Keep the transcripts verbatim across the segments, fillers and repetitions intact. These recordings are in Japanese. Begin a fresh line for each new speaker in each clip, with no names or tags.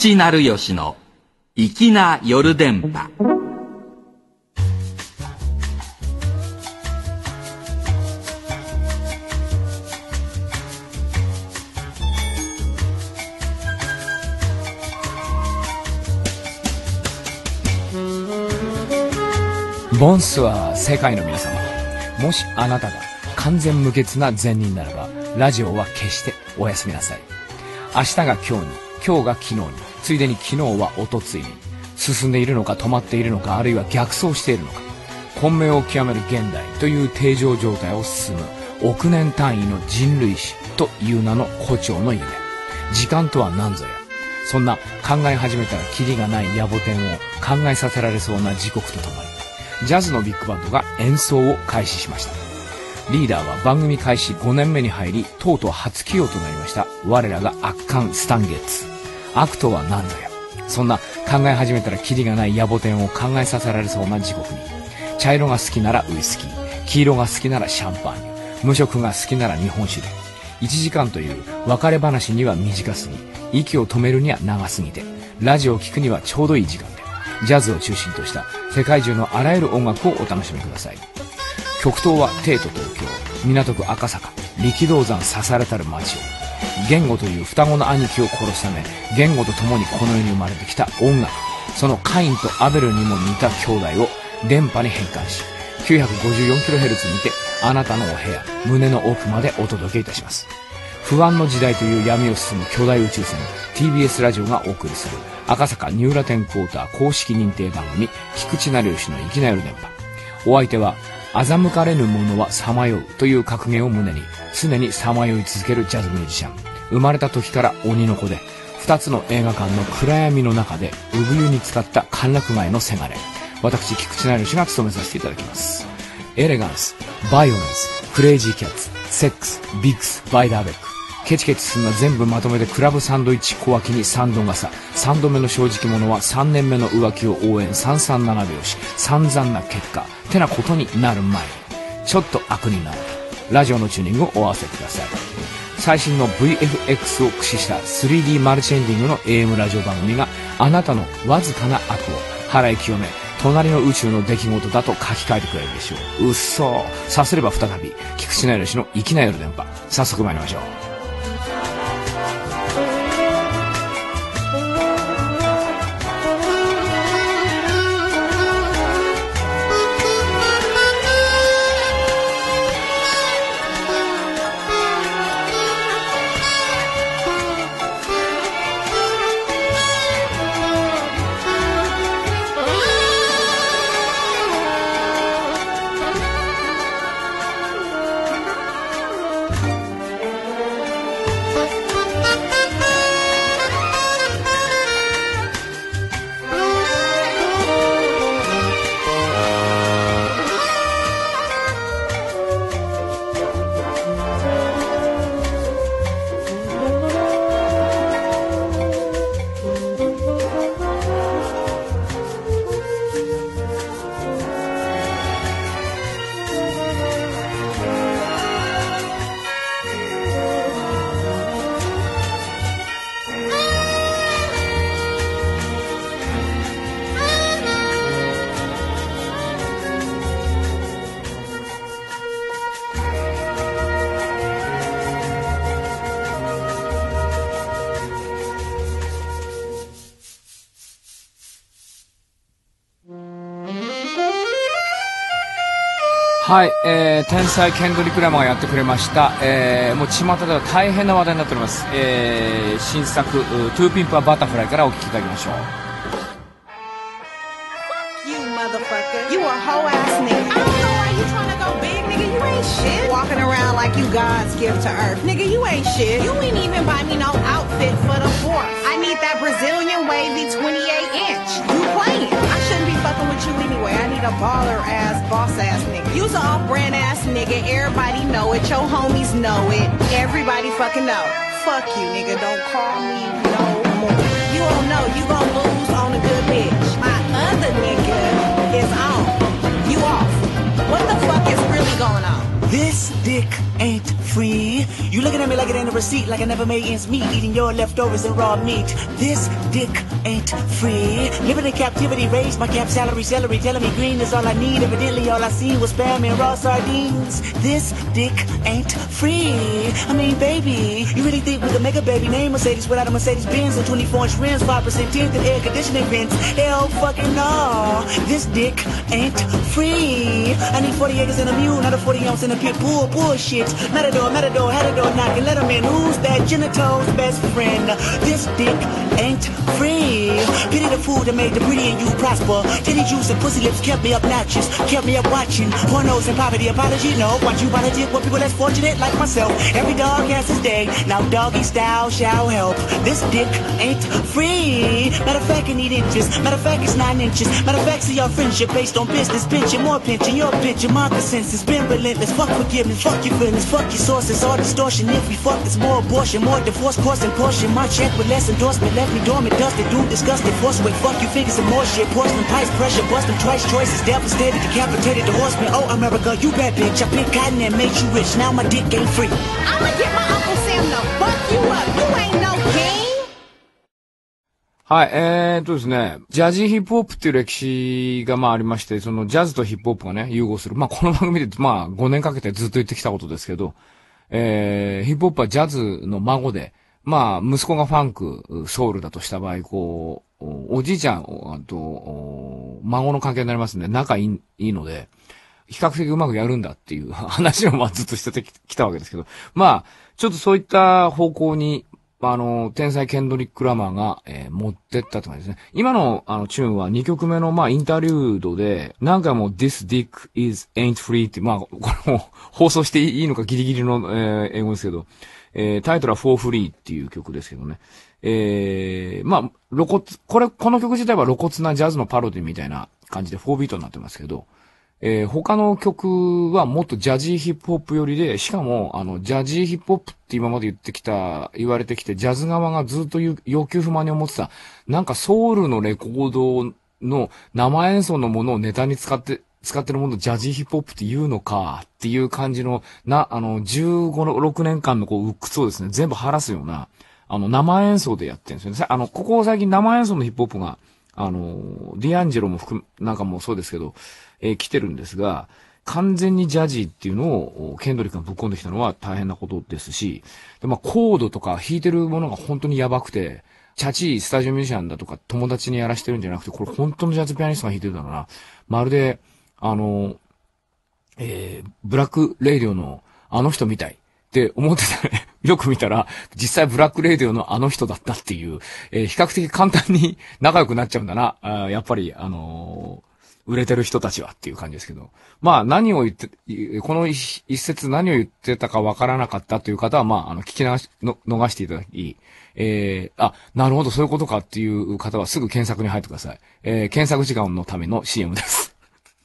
地なるよしの粋な夜電波。
ボンスは世界の皆様、もしあなたが完全無欠な善人ならば、ラジオは決しておやすみなさい。明日が今日に、今日が昨日に、ついでに昨日はおとついに、進んでいるのか止まっているのか、あるいは逆走しているのか、混迷を極める現代という定常状態を進む億年単位の人類史という名の誇張の夢。時間とは何ぞや。そんな考え始めたらキリがない野暮天を考えさせられそうな時刻とともに、ジャズのビッグバンドが演奏を開始しました。リーダーは番組開始ごねんめに入り、とうとう初起用となりました我らが悪漢スタンゲッツ。悪とは何ぞや。そんな考え始めたらキリがない野暮天を考えさせられそうな時刻に、茶色が好きならウイスキー、黄色が好きならシャンパーニュ、無色が好きなら日本酒で、いちじかんという別れ話には短すぎ、息を止めるには長すぎて、ラジオを聴くにはちょうどいい時間で、ジャズを中心とした世界中のあらゆる音楽をお楽しみください。極東は帝都東京、港区赤坂、力道山刺されたる街を、言語という双子の兄貴を殺すため、言語と共にこの世に生まれてきた音楽、そのカインとアベルにも似た兄弟を電波に変換し、きゅうひゃくごじゅうよんキロヘルツ にてあなたのお部屋、胸の奥までお届けいたします。不安の時代という闇を進む巨大宇宙船 ティービーエス ラジオがお送りする赤坂ニューラテンクォーター公式認定番組、菊池成吉の粋な夜電波。お相手は欺かれぬ者はさまようという格言を胸に常にさまよい続けるジャズミュージシャン、生まれた時から鬼の子で、二つの映画館の暗闇の中で産湯に浸かった歓楽街のせがれ、私菊池成吉が務めさせていただきます。エレガンス、バイオレンス、クレイジーキャッツ、セックス、ビッグス、バイダーベック、ケチケチすんな全部まとめてクラブサンドイッチ小脇に三度傘、三度目の正直者は三年目の浮気を応援、三三七拍子、散々な結果てなことになる前に、ちょっと悪になるラジオのチューニングをお合わせください。最新の ブイエフエックス を駆使した スリーディー マルチエンディングの エーエム ラジオ番組があなたのわずかな悪を払い清め、隣の宇宙の出来事だと書き換えてくれるでしょう。うっそー。さすれば再び菊池成吉の粋な夜電波、早速参りましょう。はい、えー、天才ケンドリック・ラマーがやってくれました。えー、もう巷では大変な話題になっております。えー、新作トゥーピンプはバタフライからお聴きいただきましょう。
You motherfucker, you a hoe ass nigga. I don't know why you tryna go big, nigga. You ain't shit. Walking around like you God's gift to earth, nigga. You ain't shit. You ain't even buy me no outfit for the fourth. I need that Brazilian wavy twenty-eight inch. You playing? I shouldn't be fucking with you anyway. I need a baller ass, boss ass nigga. You's an off-brand ass nigga. Everybody know it. Your homies know it. Everybody fucking know. Fuck you, nigga. Don't call me no more. You don't know. You gon' lose on a good bitch. My other nigga is on. You off. What the fuck is really going on?
This dick ain't free. You looking at me like it ain't a receipt, like I never made ends meet, eating your leftovers and raw meat. This dick ain't free. Living in captivity, raised my cap salary, celery, telling me green is all I need. Evidently all I seen was spam and raw sardines. This dick ain't free. I mean, baby, you really think we could make a baby name Mercedes without a Mercedes Benz and twenty-four inch rims, five percent tint and air conditioning vents? Hell fucking no. This dick ain't free. I need forty acres and a mule, not a forty ounce in a pit bull. Bullshit. Matador, matador, had a door knocking, let him in. Who's that? Genitals best friend. This dick ain't free. Pity the food that made the pretty and you prosper. Titty juice and pussy lips kept me obnoxious, kept me up watching pornos and poverty. Apology, no. Watch you politic with people that's fortunate like myself. Every dog has his day. Now doggy style shall help. This dick ain't free. Matter of fact, I need interest. Matter of fact, it's nine inches. Matter of fact, see your friendship based on business. Pinching, more pinching, your pinching. My consensus been relentless. Fuck forgiveness, fuck your feelings, fuck your sources. All distortion. If we fuck, it's more abortion, more divorce, course and portion. My check with less endorsement left me dormant, dusted, dude, disgusted. Force away, fuck you, figures and more shit. Porcelain pipes, pressure, busting twice, choices, devastated, decapitated, the horseman. Oh, America, you bad bitch. I picked cotton and made you rich. Now my dick ain't free.
I'ma get my Uncle Sam to fuck you up. You ain't no king.
はい、えーっとですね、ジャジーヒップホップっていう歴史がまあありまして、そのジャズとヒップホップがね、融合する。まあこの番組でまあごねんかけてずっと言ってきたことですけど、えー、ヒップホップはジャズの孫で、まあ息子がファンク、ソウルだとした場合、こう、おじいちゃん、あと、孫の関係になりますんで、仲いい、いいので、比較的うまくやるんだっていう話をまあずっとしてきたわけですけど、まあ、ちょっとそういった方向に、あの、天才ケンドリック・ラマーが、えー、持ってったって感じですね。今の、あの、チューンはにきょくめの、まあ、インタリュードで、何回も This dick is ain't free って、まあ、これも放送していいのかギリギリの、えー、英語ですけど、えー、タイトルは For Free っていう曲ですけどね。えー、まあ、露骨、これ、この曲自体は露骨なジャズのパロディみたいな感じでフォービートになってますけど、えー、他の曲はもっとジャジーヒップホップ寄りで、しかも、あの、ジャジーヒップホップって今まで言ってきた、言われてきて、ジャズ側がずっと要求不満に思ってた、なんかソウルのレコードの生演奏のものをネタに使って、使ってるものをジャジーヒップホップって言うのかっていう感じの、な、あの、じゅうご、ろくねんかんのこう、鬱屈をですね、全部晴らすような、あの、生演奏でやってるんですよね。あの、ここ最近生演奏のヒップホップが、あの、ディアンジェロも含む、なんかもそうですけど、えー、来てるんですが、完全にジャジーっていうのを、ケンドリックがぶっ込んできたのは大変なことですし、で、まあ、コードとか弾いてるものが本当にやばくて、チャチースタジオミュージシャンだとか友達にやらしてるんじゃなくて、これ本当のジャズピアニストが弾いてるだろうな。まるで、あの、えー、ブラックレイディオのあの人みたいって思ってたね。よく見たら、実際ブラックレイディオのあの人だったっていう、えー、比較的簡単に仲良くなっちゃうんだな。あやっぱり、あのー、売れてる人たちはっていう感じですけど。まあ何を言って、この一節何を言ってたかわからなかったという方は、まあ、あの、聞き流し、の逃していただき、えー、あ、なるほど、そういうことかっていう方はすぐ検索に入ってください。えー、検索時間のための シーエム です。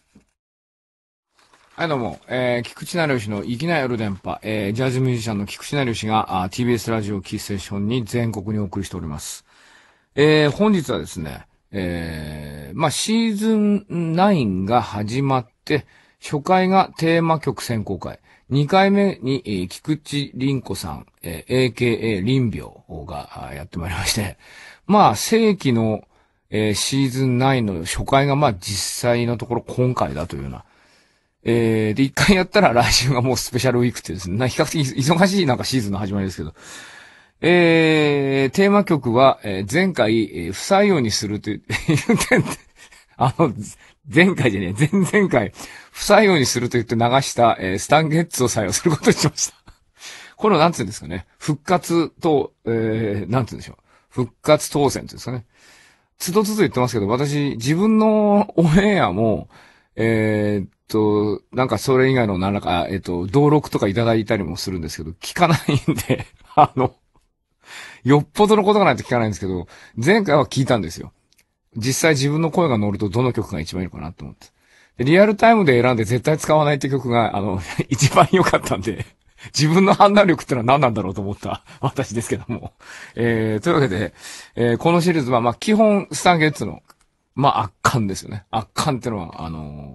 はい、どうも、えー、菊池成吉の粋な夜電波、えー、ジャズミュージシャンの菊池成吉が、あ ティービーエス ラジオキーステーションに全国にお送りしております。えー、本日はですね、えー、まあ、シーズンナインが始まって、初回がテーマ曲選考会。にかいめに、えー、菊池凛子さん、えー、エーケーエー 林病がやってまいりまして、まあ、正規の、えー、シーズンナインの初回がまあ、実際のところ今回だというような。えー、で、一回やったら来週がもうスペシャルウィークってですね、比較的忙しいなんかシーズンの始まりですけど、えー、テーマ曲は、えー、前回、えー、不採用にするという、あの、前回じゃねえ、前々回、不採用にすると言って流した、えー、スタンゲッツを採用することにしました。これをなんて言うんですかね。復活と、えー、なんて言うんでしょう。復活当選っていうんですかね。つどつど言ってますけど、私、自分のオンエアも、えー、っと、なんかそれ以外の何らか、えー、っと、登録とかいただいたりもするんですけど、聞かないんで、あの、よっぽどのことがないと聞かないんですけど、前回は聞いたんですよ。実際自分の声が乗るとどの曲が一番いいのかなと思って。でリアルタイムで選んで絶対使わないって曲が、あの、一番良かったんで、自分の判断力ってのは何なんだろうと思った私ですけども。えー、というわけで、えー、このシリーズは、まあ、基本、スタンゲッツの、まあ、圧巻ですよね。圧巻ってのは、あのー、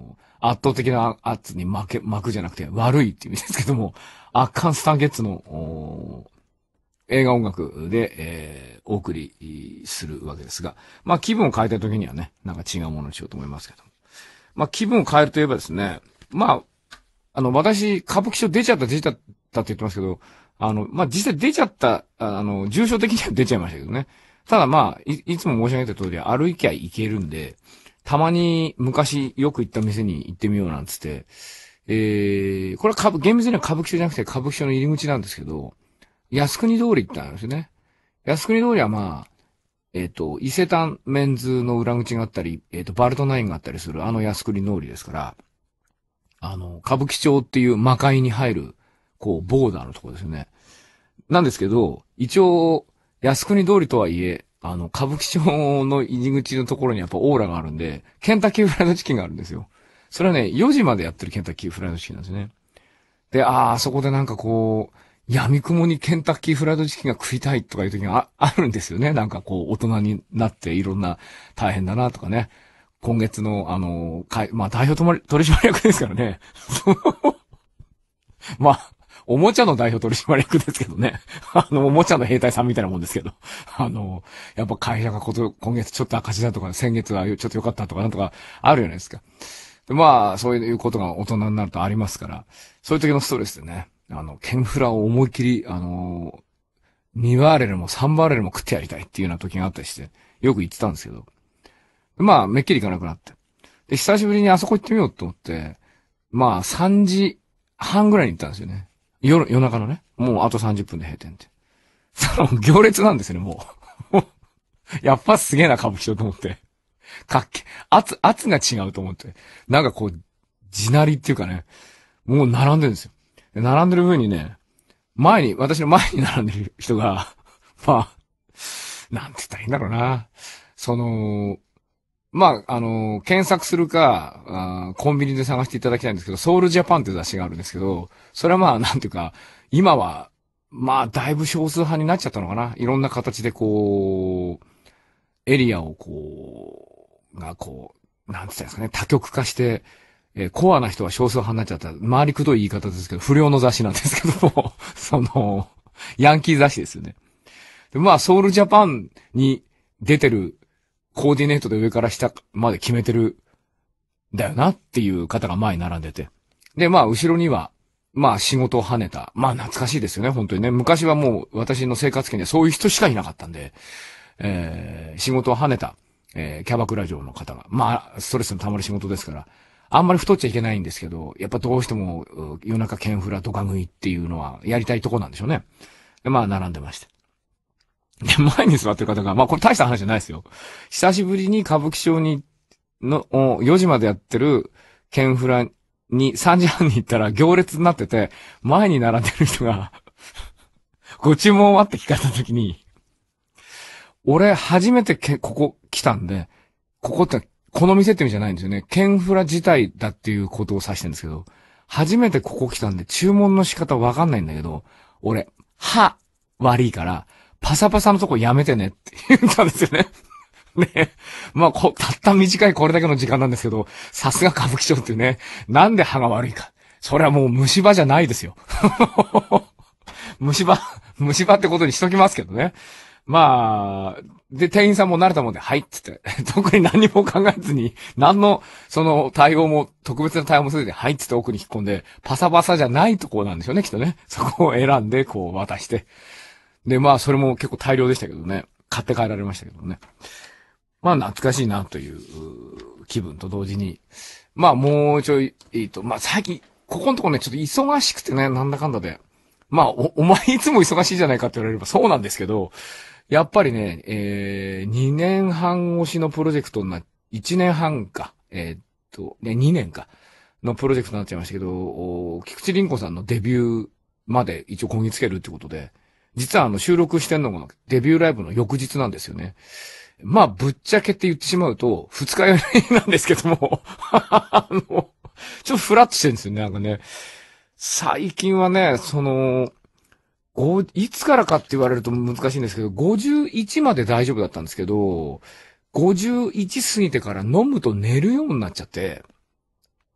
圧倒的な圧に負け、負くじゃなくて悪いっていう意味ですけども、圧巻スターゲッツの、映画音楽で、えー、お送りするわけですが、まあ気分を変えた時にはね、なんか違うものにしようと思いますけど。まあ気分を変えるといえばですね、まあ、あの、私、歌舞伎町出ちゃった、出ちゃったって言ってますけど、あの、まあ実際出ちゃった、あの、重症的には出ちゃいましたけどね。ただまあ、い、いつも申し上げた通り歩きゃ行けるんで、たまに昔よく行った店に行ってみようなんつって、えー、これは歌舞、厳密には歌舞伎町じゃなくて歌舞伎町の入り口なんですけど、靖国通り行ったんですよね。靖国通りはまあ、えっ、ー、と、伊勢丹メンズの裏口があったり、えっ、ー、と、バルトナインがあったりするあの靖国通りですから、あの、歌舞伎町っていう魔界に入る、こう、ボーダーのところですよね。なんですけど、一応、靖国通りとはいえ、あの、歌舞伎町の入り口のところにやっぱオーラがあるんで、ケンタッキーフライドチキンがあるんですよ。それはね、よじまでやってるケンタッキーフライドチキンなんですね。で、ああ、そこでなんかこう、闇雲にケンタッキーフライドチキンが食いたいとかいう時が あ, あるんですよね。なんかこう、大人になっていろんな大変だなとかね。今月の、あの、かいまあ、代表取締役ですからね。まあ、おもちゃの代表取締役ですけどね。あの、おもちゃの兵隊さんみたいなもんですけど。あの、やっぱ会社がこと、今月ちょっと赤字だとか、先月はちょっと良かったとかなんとかあるじゃないですか。でまあ、そういうことが大人になるとありますから、そういう時のストレスでね。あの、ケンフラを思いっきり、あのー、にバーレルもさんバーレルも食ってやりたいっていうような時があったりして、よく言ってたんですけど。まあ、めっきり行かなくなって。で、久しぶりにあそこ行ってみようと思って、まあ、さんじはんぐらいに行ったんですよね。夜、夜中のね。もうあとさんじゅっぷんで閉店って。その、行列なんですよね、もう。やっぱすげえな、歌舞伎町と思って。かっけ、圧、圧が違うと思って。なんかこう、地鳴りっていうかね、もう並んでるんですよ。並んでる上にね、前に、私の前に並んでる人が、まあ、なんて言ったらいいんだろうな。その、まあ、あの、検索するかあ、コンビニで探していただきたいんですけど、ソウルジャパンっていう雑誌があるんですけど、それはまあ、なんていうか、今は、まあ、だいぶ少数派になっちゃったのかな。いろんな形でこう、エリアをこう、がこう、なんて言ったんですかね、多極化して、えー、コアな人は少数派になっちゃった。回りくどい言い方ですけど、不良の雑誌なんですけども、その、ヤンキー雑誌ですよね。でまあ、ソウルジャパンに出てるコーディネートで上から下まで決めてる、だよなっていう方が前に並んでて。で、まあ、後ろには、まあ、仕事を跳ねた。まあ、懐かしいですよね、本当にね。昔はもう、私の生活圏でそういう人しかいなかったんで、えー、仕事を跳ねた、えー、キャバクラ嬢の方が。まあ、ストレスの溜まる仕事ですから。あんまり太っちゃいけないんですけど、やっぱどうしても夜中ケンフラドカ食いっていうのはやりたいとこなんでしょうね。で、まあ並んでました。で、前に座ってる方が、まあこれ大した話じゃないですよ。久しぶりに歌舞伎町に、の、よじまでやってるケンフラにさんじはんに行ったら行列になってて、前に並んでる人が、ご注文はって聞かれた時に、俺初めてけここ来たんで、ここってこの店って意味じゃないんですよね。ケンフラ自体だっていうことを指してるんですけど、初めてここ来たんで注文の仕方わかんないんだけど、俺、歯悪いから、パサパサのとこやめてねって言ったんですよね。ね。まあこ、たった短いこれだけの時間なんですけど、さすが歌舞伎町っていうね、なんで歯が悪いか。それはもう虫歯じゃないですよ。虫歯、虫歯ってことにしときますけどね。まあ、で、店員さんも慣れたもんで、はいっつって、特に何も考えずに、何の、その対応も、特別な対応もせずに、はいっつって奥に引っ込んで、パサパサじゃないところなんでしょうね、きっとね。そこを選んで、こう渡して。で、まあ、それも結構大量でしたけどね。買って帰られましたけどね。まあ、懐かしいなという気分と同時に、まあ、もうちょい、いいと、まあ、最近、ここのところね、ちょっと忙しくてね、なんだかんだで。まあ、お、お前いつも忙しいじゃないかって言われればそうなんですけど、やっぱりね、えー、にねんはん越しのプロジェクトにな、いちねんはんか、えー、っと、ね、にねんか、のプロジェクトになっちゃいましたけど、菊池凛子さんのデビューまで一応こぎつけるってことで、実はあの収録してんのがデビューライブの翌日なんですよね。まあ、ぶっちゃけって言ってしまうと、二日酔いなんですけども、あの、ちょっとフラッとしてるんですよね、なんかね。最近はね、その、ご、いつからかって言われると難しいんですけど、ごじゅういちまで大丈夫だったんですけど、ごじゅういち過ぎてから飲むと寝るようになっちゃって、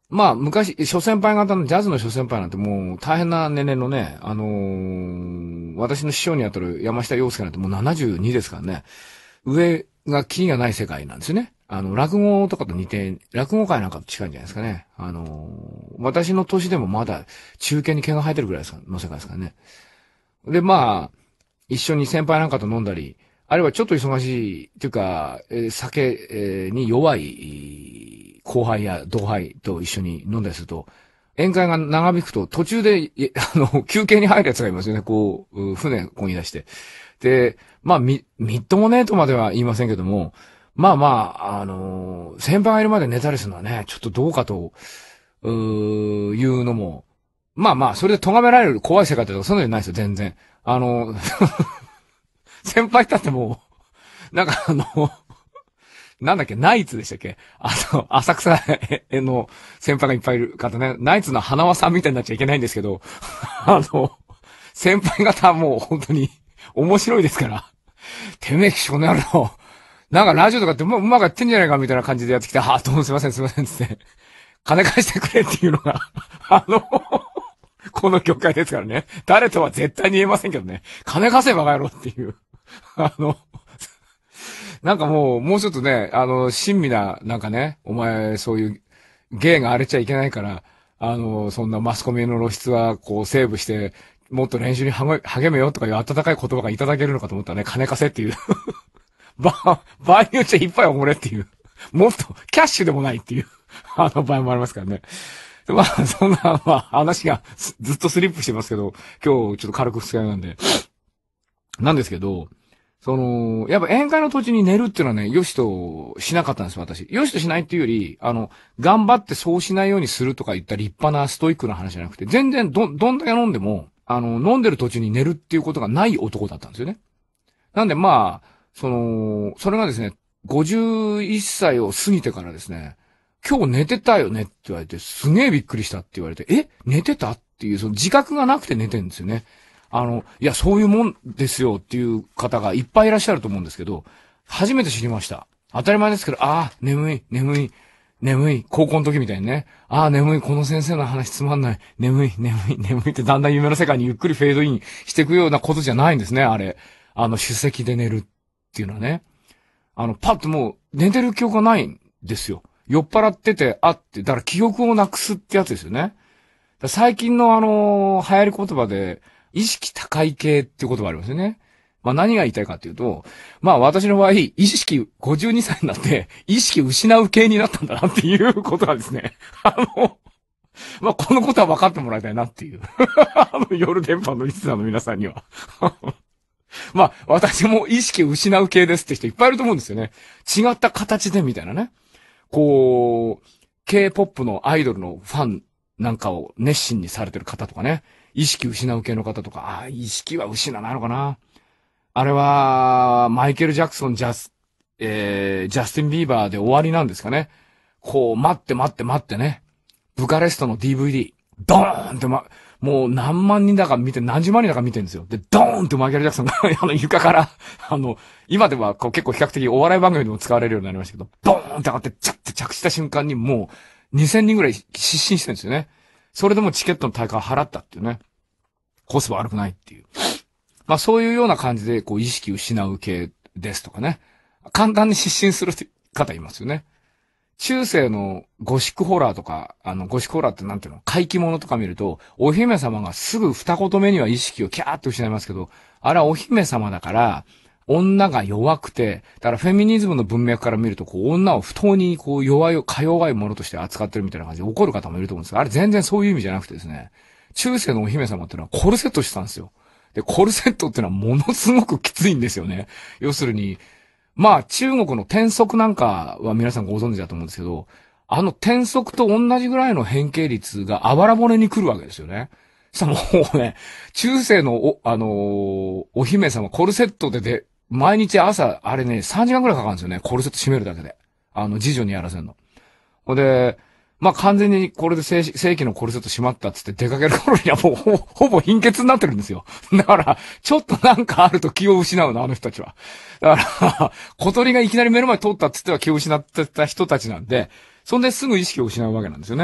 まあ、昔、諸先輩方のジャズの諸先輩なんてもう大変な年齢のね、あのー、私の師匠にあたる山下洋介なんてもうななじゅうにですからね、上がキリがない世界なんですよね。あの、落語とかと似て、落語界なんかと近いんじゃないですかね。あのー、私の年でもまだ中堅に毛が生えてるぐらいの世界ですからね。で、まあ、一緒に先輩なんかと飲んだり、あるいはちょっと忙しい、というか、えー、酒、えー、に弱い後輩や同輩と一緒に飲んだりすると、宴会が長引くと途中で、あの、休憩に入るやつがいますよね。こう、船こぎ出して。で、まあ、み、みっともねえとまでは言いませんけども、まあまあ、あのー、先輩がいるまで寝たりするのはね、ちょっとどうかと、うー、いうのも、まあまあ、それで咎められる怖い世界ってそういうのじゃないですよ、全然。あの、先輩だってもう、なんかあの、なんだっけ、ナイツでしたっけ、あの、浅草の先輩がいっぱいいる方ね、ナイツの花輪さんみたいになっちゃいけないんですけど、あの、先輩方はもう本当に面白いですから、てめえ、この野郎、なんかラジオとかってうまくやってんじゃないかみたいな感じでやってきて、あ、どうもすいませんすいませんつって、金返してくれっていうのが、あの、この業界ですからね。誰とは絶対に言えませんけどね。金貸せばか野郎っていう。あの、なんかもう、もうちょっとね、あの、親身な、なんかね、お前、そういう、芸が荒れちゃいけないから、あの、そんなマスコミの露出は、こう、セーブして、もっと練習に励めよとかいう温かい言葉がいただけるのかと思ったらね、金貸せっていう。ば、場合によっちゃいっぱいおごれっていう。もっと、キャッシュでもないっていう、あの場合もありますからね。まあ、そんな、まあ、話がずっとスリップしてますけど、今日ちょっと軽く二日酔いなんで。なんですけど、その、やっぱ宴会の途中に寝るっていうのはね、よしとしなかったんですよ、私。よしとしないっていうより、あの、頑張ってそうしないようにするとか言った立派なストイックな話じゃなくて、全然ど、どんだけ飲んでも、あの、飲んでる途中に寝るっていうことがない男だったんですよね。なんでまあ、その、それがですね、ごじゅういっさいを過ぎてからですね、今日寝てたよねって言われて、すげえびっくりしたって言われて、え寝てたっていう、その自覚がなくて寝てるんですよね。あの、いや、そういうもんですよっていう方がいっぱいいらっしゃると思うんですけど、初めて知りました。当たり前ですけど、ああ、眠い、眠い、眠い、高校の時みたいにね、ああ、眠い、この先生の話つまんない、眠い、眠い、眠いってだんだん夢の世界にゆっくりフェードインしていくようなことじゃないんですね、あれ。あの、首席で寝るっていうのはね。あの、パッともう、寝てる記憶がないんですよ。酔っ払ってて、あって、だから記憶をなくすってやつですよね。最近のあの、流行り言葉で、意識高い系っていう言葉ありますよね。まあ何が言いたいかっていうと、まあ私の場合、意識ごじゅうにさいになって、意識失う系になったんだなっていうことがですね。あの、まあこのことは分かってもらいたいなっていう。あの夜電波のリスナーの皆さんには。まあ私も意識失う系ですって人いっぱいいると思うんですよね。違った形でみたいなね。こう、K-ポップ のアイドルのファンなんかを熱心にされてる方とかね。意識失う系の方とか、ああ、意識は失わないのかな。あれは、マイケル・ジャクソン、ジャス、えー、ジャスティン・ビーバーで終わりなんですかね。こう、待って待って待ってね。ブカレストの ディーブイディー、ドーンってま、もう何万人だか見て、何十万人だか見てるんですよ。で、ドーンってマイケル・ジャクソンが、あの床から、あの、今ではこう結構比較的お笑い番組でも使われるようになりましたけど、ドーンって上がって、チャッて着地した瞬間にもう、にせんにんぐらい失神してるんですよね。それでもチケットの対価を払ったっていうね。コスパ悪くないっていう。まあそういうような感じで、こう意識失う系ですとかね。簡単に失神する方いますよね。中世のゴシックホラーとか、あの、ゴシックホラーってなんていうの、怪奇物とか見ると、お姫様がすぐ二言目には意識をキャーって失いますけど、あれはお姫様だから、女が弱くて、だからフェミニズムの文脈から見ると、こう、女を不当にこう、弱い、か弱いものとして扱ってるみたいな感じで怒る方もいると思うんですが、あれ全然そういう意味じゃなくてですね、中世のお姫様っていうのはコルセットしてたんですよ。で、コルセットっていうのはものすごくきついんですよね。要するに、まあ中国の転足なんかは皆さんご存知だと思うんですけど、あの転足と同じぐらいの変形率があばら骨に来るわけですよね。さ、もうね、中世のお、あのー、お姫様コルセットでで、毎日朝、あれね、さんじかんくらいかかるんですよね。コルセット締めるだけで。あの、次女にやらせるの。ほんで、まあ、完全にこれで正正規のコルセット閉まったっつって出かける頃にはもうほ、ほぼ貧血になってるんですよ。だから、ちょっとなんかあると気を失うの、あの人たちは。だから、小鳥がいきなり目の前通ったっつっては気を失ってた人たちなんで、そんですぐ意識を失うわけなんですよね。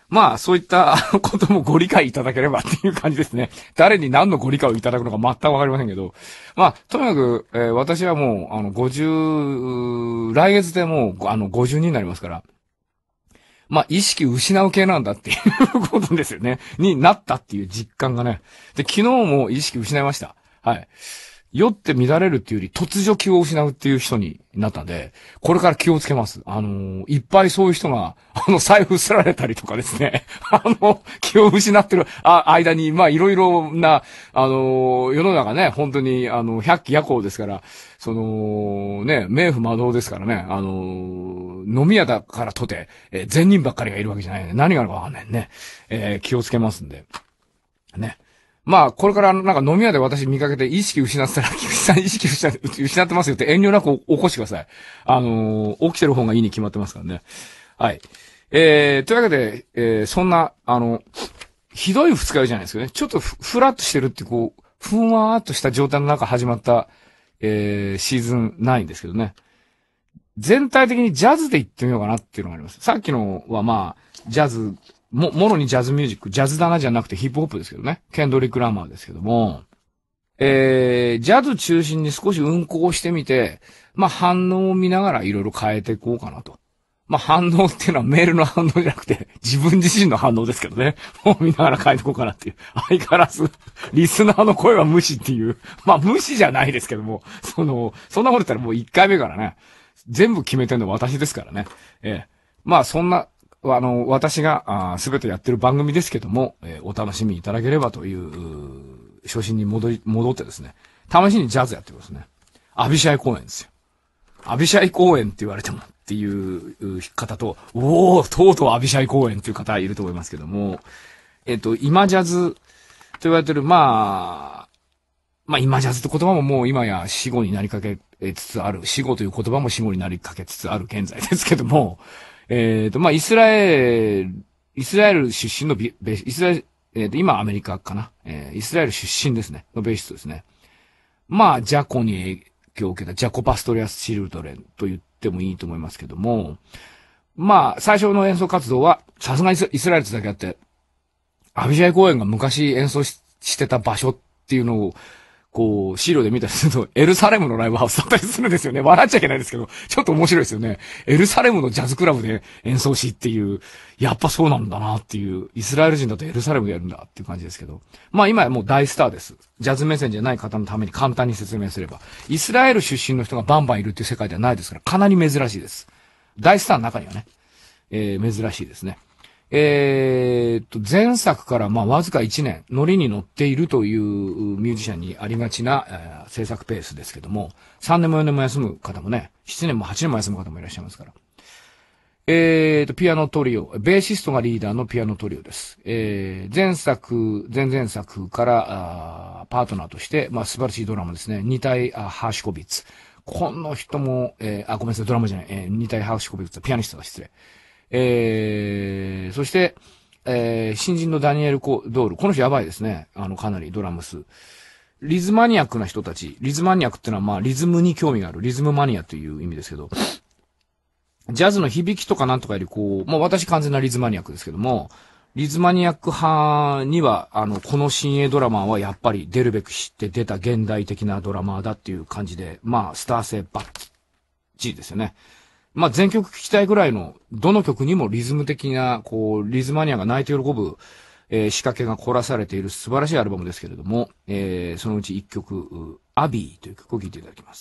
まあ、そういったこともご理解いただければっていう感じですね。誰に何のご理解をいただくのか全くわかりませんけど。まあ、とにかく、えー、私はもう、あの、ごじゅう、来月でもう、あの、ごじゅうにになりますから。まあ、意識失う系なんだっていうことですよね。になったっていう実感がね。で、昨日も意識失いました。はい。酔って乱れるっていうより突如気を失うっていう人になったんで、これから気をつけます。あのー、いっぱいそういう人が、あの、財布すられたりとかですね、あの、気を失ってるあ間に、まあ、いろいろな、あのー、世の中ね、本当に、あの、百鬼夜行ですから、その、ね、冥府魔道ですからね、あのー、飲み屋だからとて、えー、善人ばっかりがいるわけじゃないね。何があるかわかんないね。えー、気をつけますんで。ね。まあ、これからなんか飲み屋で私見かけて意識失ったら、菊池さん意識失ってますよって遠慮なく起こしてください。あのー、起きてる方がいいに決まってますからね。はい。えー、というわけで、えー、そんな、あの、ひどい二日酔いじゃないですけどね。ちょっとふ、ふらっとしてるってこう、ふんわーっとした状態の中始まった、えー、シーズンナインですけどね。全体的にジャズで行ってみようかなっていうのがあります。さっきのはまあ、ジャズ、も、もろにジャズミュージック、ジャズだなじゃなくてヒップホップですけどね。ケンドリック・ラマーですけども、えー、ジャズ中心に少し運行してみて、まあ反応を見ながらいろいろ変えていこうかなと。まあ反応っていうのはメールの反応じゃなくて、自分自身の反応ですけどね。もう見ながら変えていこうかなっていう。相変わらず、リスナーの声は無視っていう。まあ無視じゃないですけども、その、そんなこと言ったらもういっかいめからね、全部決めてるのは私ですからね。えー、まあそんな、あの、私が、すべてやってる番組ですけども、えー、お楽しみいただければという、う初心に戻り、戻ってですね、試しにジャズやってますね。アビシャイ公演ですよ。アビシャイ公演って言われてもっていう方と、おー、とうとうアビシャイ公演っていう方いると思いますけども、えっと、今ジャズと言われてる、まあ、まあ今ジャズって言葉ももう今や死語になりかけつつある、死語という言葉も死語になりかけつつある現在ですけども、えっと、まあ、イスラエル、イスラエル出身のビ、ベイスラエル、えっと、今アメリカかな。えー、イスラエル出身ですね。のベーシストですね。まあ、ジャコに影響を受けたジャコ・パストリアス・チルドレンと言ってもいいと思いますけども、まあ、最初の演奏活動は、さすがにイスラエルだけあって、アビシャイ公演が昔演奏 し, してた場所っていうのを、こう、資料で見たりすると、エルサレムのライブハウスだったりするんですよね。笑っちゃいけないですけど、ちょっと面白いですよね。エルサレムのジャズクラブで演奏しっていう、やっぱそうなんだなっていう、イスラエル人だとエルサレムでやるんだっていう感じですけど。まあ今はもう大スターです。ジャズ目線じゃない方のために簡単に説明すれば。イスラエル出身の人がバンバンいるっていう世界ではないですから、かなり珍しいです。大スターの中にはね、えー、珍しいですね。えー、っと、前作からまあわずかいちねん、ノリに乗っているというミュージシャンにありがちな、えー、制作ペースですけども、さんねんもよねんも休む方もね、ななねんもはちねんも休む方もいらっしゃいますから。えー、っと、ピアノトリオ、ベーシストがリーダーのピアノトリオです。えー、前作、前々作から、あパートナーとして、まあ素晴らしいドラマですね、ニタイ・ハーシュコビッツ。この人も、えー、あ、ごめんなさい、ドラマじゃない、えー、ニタイ・ハーシュコビッツ、ピアニストが失礼。えー、そして、えー、新人のダニエル・コドール。この人やばいですね。あの、かなりドラムス。リズマニアックな人たち。リズマニアックってのは、まあ、リズムに興味がある。リズムマニアという意味ですけど。ジャズの響きとかなんとかより、こう、まあ、私完全なリズマニアックですけども、リズマニアック派には、あの、この新鋭ドラマーはやっぱり出るべくして出た現代的なドラマーだっていう感じで、まあ、スター性バッチリですよね。まあ、全曲聴きたいぐらいの、どの曲にもリズム的な、こう、リズマニアが泣いて喜ぶ、えー、仕掛けが凝らされている素晴らしいアルバムですけれども、えー、そのうち一曲、アビーという曲を聴いていただきます。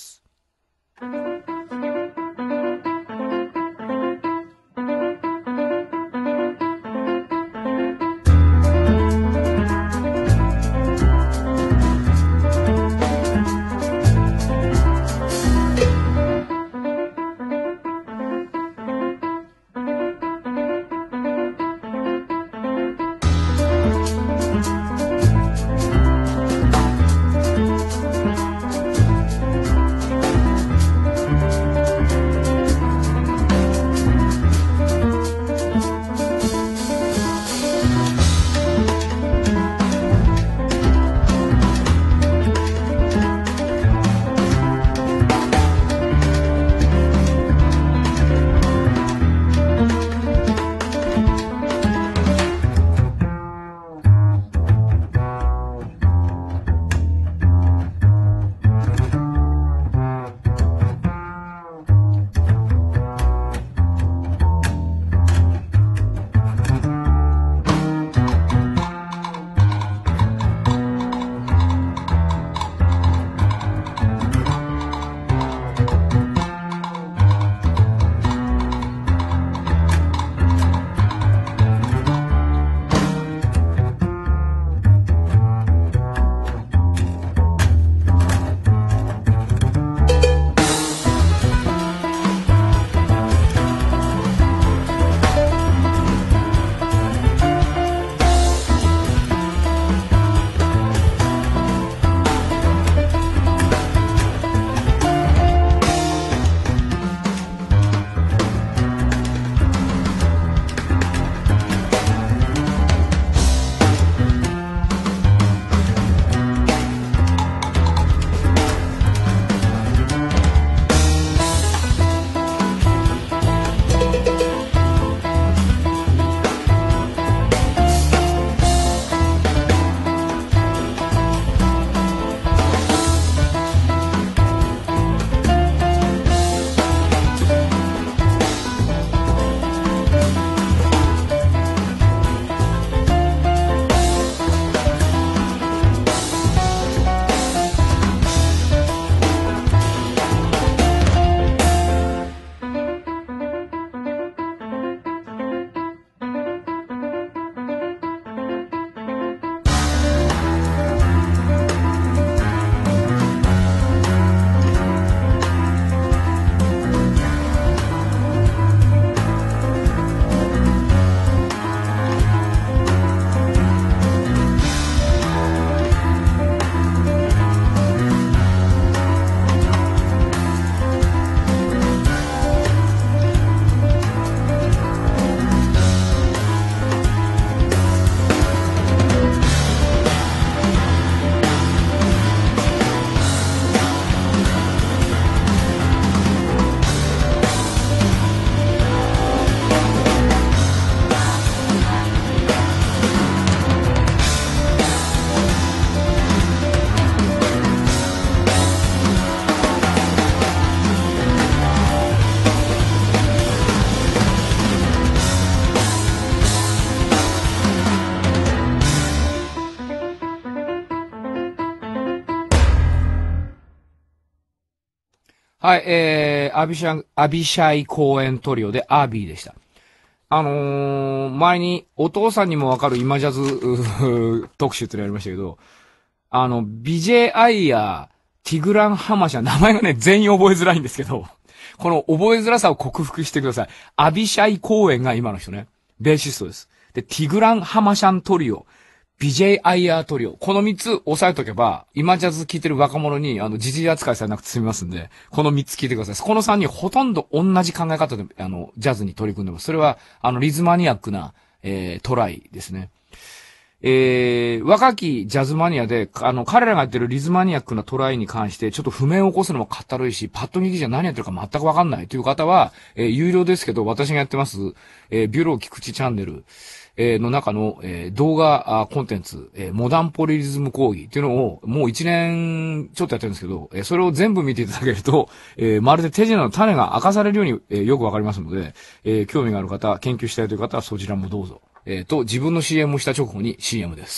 はい、えー、アビシャ、アビシャイ公演トリオでアービーでした。あのー、前にお父さんにもわかる今ジャズ特集ってのやりましたけど、あの、ビジェー アイヤー、ティグラン・ハマシャン、名前がね、全員覚えづらいんですけど、この覚えづらさを克服してください。アビシャイ公演が今の人ね、ベーシストです。で、ティグラン・ハマシャントリオ、ビジェー アイヤートリオ。この三つ押さえとけば、今ジャズ聴いてる若者に、あの、時事扱いされなくて済みますんで、この三つ聴いてください。この三人ほとんど同じ考え方で、あの、ジャズに取り組んでます。それは、あの、リズマニアックな、えー、トライですね。えー、若きジャズマニアで、あの、彼らがやってるリズマニアックなトライに関して、ちょっと不明を起こすのもかったるいし、パッと聞きじゃ何やってるか全くわかんないという方は、えー、有料ですけど、私がやってます、えー、ビュロー菊池チャンネル、えー、の中の、えー、動画あコンテンツ、えー、モダンポリリズム講義っていうのを、もう一年ちょっとやってるんですけど、えー、それを全部見ていただけると、えー、まるで手品の種が明かされるように、えー、よくわかりますので、えー、興味がある方、研究したいという方はそちらもどうぞ。えー、と、自分の シーエム をした直後に シーエム です。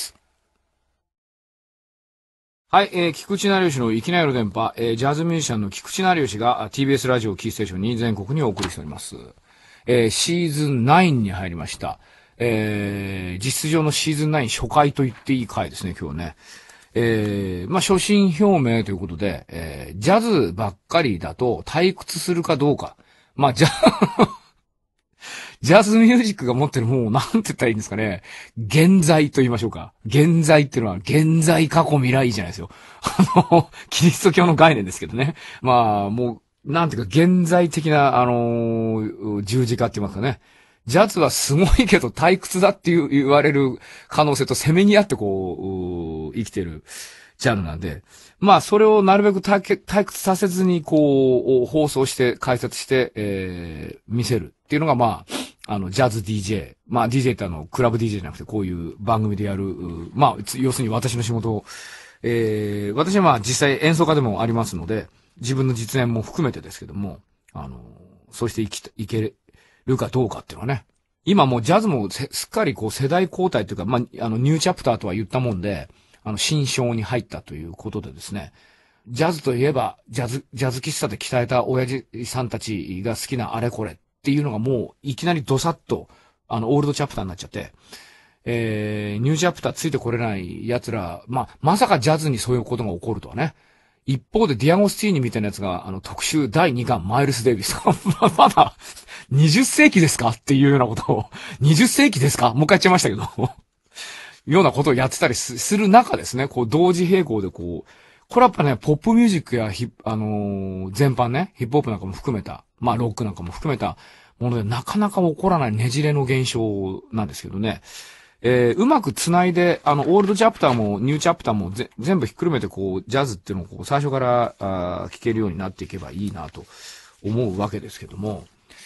はい、えー、菊池成吉のいきなりの電波、えー、ジャズミュージシャンの菊池成吉が ティービーエス ラジオキーステーションに全国にお送りしております。えー、シーズンナインに入りました。えー、実質上のシーズンナイン初回と言っていい回ですね、今日ね。えー、まあ、初心表明ということで、えー、ジャズばっかりだと退屈するかどうか。まあ、じゃ、ジャズミュージックが持ってるもう、なんて言ったらいいんですかね。現在と言いましょうか。現在っていうのは、現在、過去、未来じゃないですよ。あの、キリスト教の概念ですけどね。まあ、もう、なんていうか、現在的な、あのー、十字架って言いますかね。ジャズはすごいけど退屈だっていう言われる可能性とせめぎ合ってこう、生きてるジャンルなんで、まあそれをなるべく退屈させずにこう、放送して解説して、えー、見せるっていうのがまあ、あの、ジャズ ディージェー。まあ ディージェー ってあの、クラブ ディージェー じゃなくてこういう番組でやる、まあ、要するに私の仕事を、えー、私はまあ実際演奏家でもありますので、自分の実演も含めてですけども、あの、そうして生き、いけるかどうかっていうのはね。今もうジャズもすっかりこう世代交代というか、まあ、あの、ニューチャプターとは言ったもんで、あの、新章に入ったということでですね。ジャズといえば、ジャズ、ジャズ喫茶で鍛えた親父さんたちが好きなあれこれっていうのがもういきなりドサッと、あの、オールドチャプターになっちゃって、えー、ニューチャプターついてこれない奴ら、まあ、まさかジャズにそういうことが起こるとはね。一方でディアゴスティーニみたいなやつが、あの、特集だいにかんマイルス・デイビスとか、まだ、にじゅっせいきですかっていうようなことを、にじゅっせいきですかもう一回言っちゃいましたけど、ようなことをやってたりする中ですね、こう、同時並行でこう、これやっぱね、ポップミュージックやヒあのー、全般ね、ヒップホップなんかも含めた、まあ、ロックなんかも含めたもので、なかなか起こらないねじれの現象なんですけどね。えー、うまく繋いで、あの、オールドチャプターもニューチャプターもぜ全部ひっくるめてこう、ジャズっていうのをこう、最初からあ聞けるようになっていけばいいなと思うわけですけども、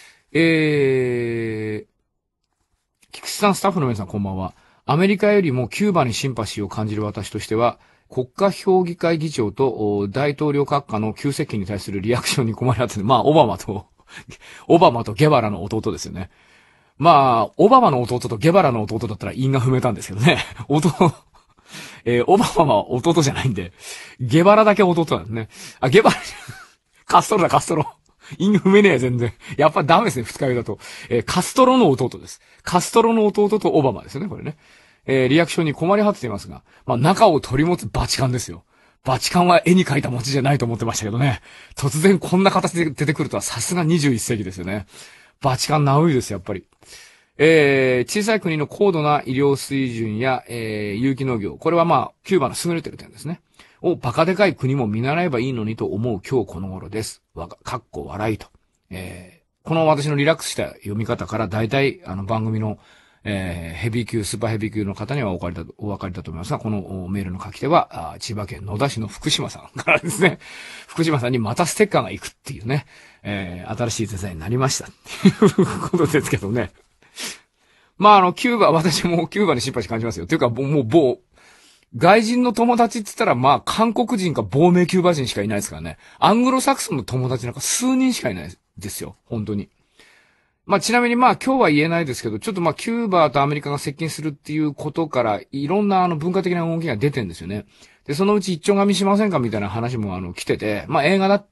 えー、菊池さん、スタッフの皆さんこんばんは。アメリカよりもキューバにシンパシーを感じる私としては、国家評議会議長と大統領閣下の急接近に対するリアクションに困り果てて、まあ、オバマと、オバマとゲバラの弟ですよね。まあ、オバマの弟とゲバラの弟だったら因が踏めたんですけどね。弟、えー、オバマは弟じゃないんで、ゲバラだけ弟なんですね。あ、ゲバラ、カストロだ、カストロ。因踏めねえ、全然。やっぱダメですね、二日酔いだと。えー、カストロの弟です。カストロの弟とオバマですよね、これね。えー、リアクションに困り果てていますが、まあ、中を取り持つバチカンですよ。バチカンは絵に描いた餅じゃないと思ってましたけどね。突然こんな形で出てくるとはさすがにじゅういっせいきですよね。バチカンナウイです、やっぱり。えー、小さい国の高度な医療水準や、えー、有機農業。これはまあ、キューバの優れてる点ですね。をバカでかい国も見習えばいいのにと思う今日この頃です。わか、かっこ笑いと。えー、この私のリラックスした読み方から大体、あの番組の、えー、ヘビー級、スーパーヘビー級の方にはお分かりだ、お分かりだと思いますが、このメールの書き手は、千葉県野田市の福島さんからですね、福島さんにまたステッカーが行くっていうね、えー、新しいデザインになりましたっていうことですけどね。まあ、あの、キューバ、私もキューバにシンパシー感じますよ。というか、もう、某、外人の友達って言ったら、まあ、韓国人か亡命キューバ人しかいないですからね。アングロサクソンの友達なんか数人しかいないですよ。本当に。まあ、ちなみにまあ、今日は言えないですけど、ちょっとまあ、キューバとアメリカが接近するっていうことから、いろんなあの、文化的な動きが出てるんですよね。で、そのうち一丁噛みしませんかみたいな話もあの、来てて、まあ、映画だ、